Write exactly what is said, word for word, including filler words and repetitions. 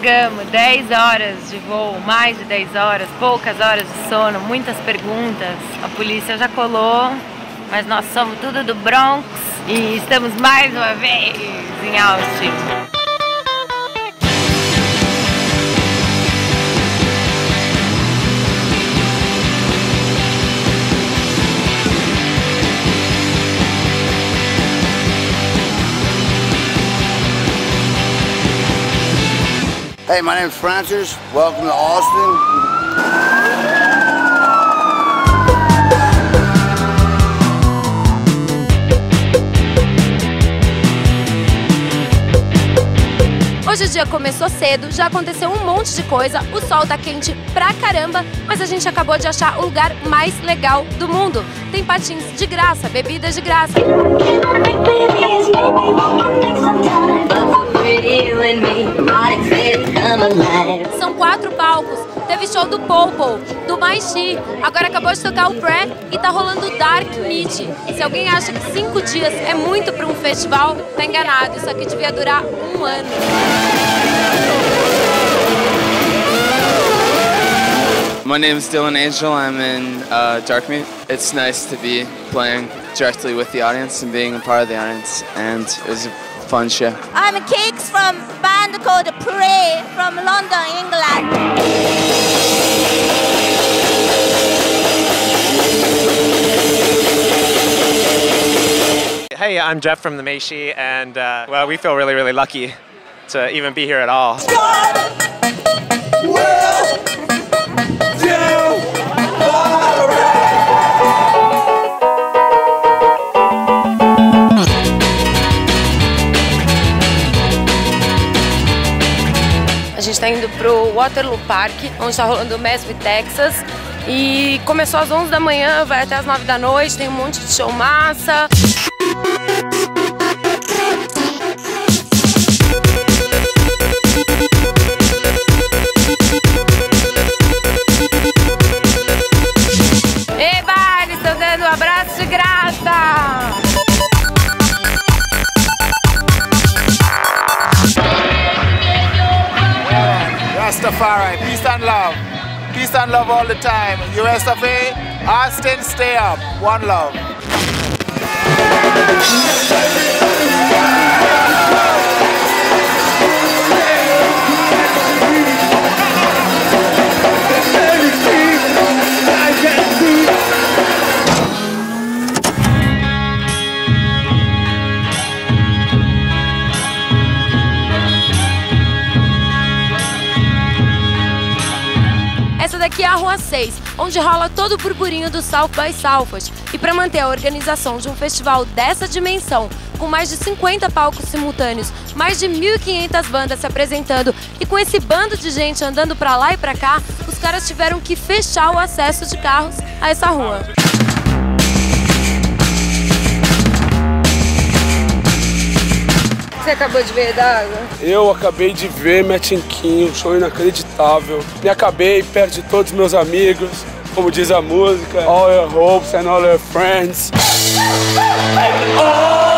Chegamos, dez horas de voo, mais de dez horas, poucas horas de sono, muitas perguntas. A polícia já colou, mas nós somos tudo do Bronx e estamos mais uma vez em Austin. Hey, my name is Francis. Welcome to Austin. Hoje o dia começou cedo, já aconteceu um monte de coisa, o sol tá quente pra caramba, mas a gente acabou de achar o lugar mais legal do mundo. Tem patins de graça, bebidas de graça. São quatro palcos, teve show do Popo, do Maishi, agora acabou de tocar o Pré e tá rolando o Dark Meet. Se alguém acha que cinco dias é muito pra um festival, tá enganado, isso aqui devia durar um ano. My name is Dylan Angel. I'm in uh, Dark Meet. It's nice to be playing directly with the audience and being a part of the audience, and it was a fun show. I'm Kix from a band called Prey from London, England. Hey, I'm Jeff from the Meishi, and uh, well, we feel really, really lucky to even be here at all. A gente está indo pro Waterloo Park, onde está rolando o Mesp Texas. E começou às onze da manhã, vai até às nove da noite, tem um monte de show massa. Eba, eles estão dando um abraço de graça! Rastafari, peace and love. Peace and love all the time. U S of A, Austin, stay up. One love. Essa daqui é a Rua seis, onde rola todo o burburinho do South by Southwest. E para manter a organização de um festival dessa dimensão, com mais de cinquenta palcos simultâneos, mais de mil e quinhentas bandas se apresentando e com esse bando de gente andando para lá e para cá, os caras tiveram que fechar o acesso de carros a essa rua. Você acabou de ver da água? Eu acabei de ver Metinquinho, um show inacreditável. Me acabei perto de todos os meus amigos, como diz a música, all your hopes and all your friends. Oh!